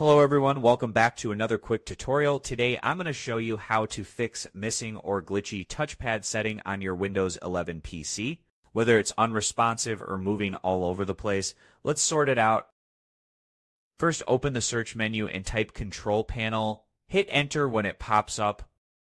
Hello everyone, welcome back to another quick tutorial. Today I'm going to show you how to fix missing or glitchy touchpad setting on your Windows 11 PC. Whether it's unresponsive or moving all over the place, let's sort it out. First, open the search menu and type Control Panel. Hit Enter when it pops up.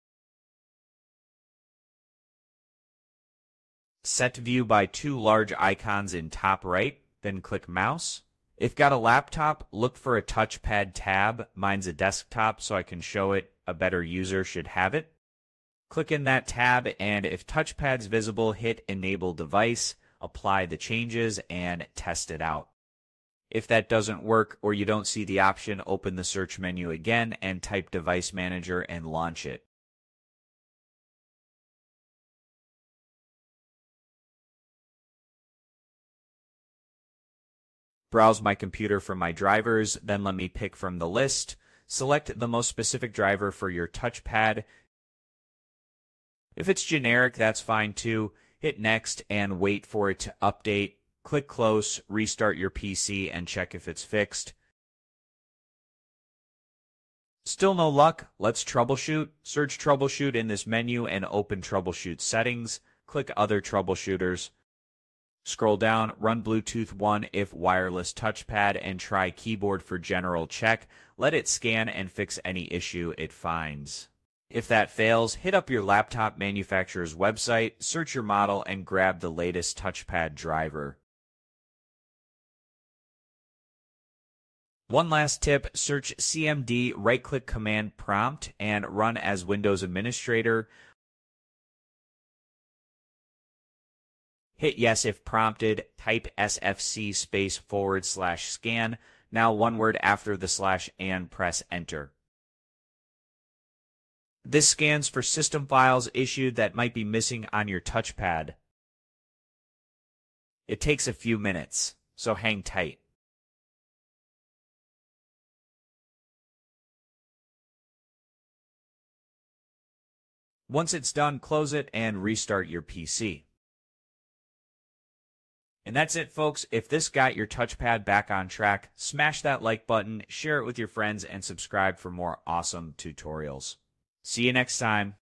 Set view by two large icons in top right, then click Mouse. If got a laptop, look for a touchpad tab. Mine's a desktop, so I can show it. A better user should have it. Click in that tab, and if touchpad's visible, hit Enable Device, apply the changes, and test it out. If that doesn't work or you don't see the option, open the search menu again and type Device Manager and launch it. Browse my computer for my drivers, then let me pick from the list. Select the most specific driver for your touchpad. If it's generic, that's fine too. Hit Next and wait for it to update. Click Close, restart your PC, and check if it's fixed. Still no luck? Let's troubleshoot. Search Troubleshoot in this menu and open Troubleshoot Settings. Click Other Troubleshooters. Scroll down, run Bluetooth 1 if wireless touchpad, and try keyboard for general check. Let it scan and fix any issue it finds. If that fails, hit up your laptop manufacturer's website, search your model, and grab the latest touchpad driver. One last tip, search CMD, right-click Command Prompt, and run as Windows Administrator. Hit Yes if prompted, type sfc:/scan, now one word after the slash, and press Enter. This scans for system files issued that might be missing on your touchpad. It takes a few minutes, so hang tight. Once it's done, close it and restart your PC. And that's it, folks. If this got your touchpad back on track, smash that like button, share it with your friends, and subscribe for more awesome tutorials. See you next time.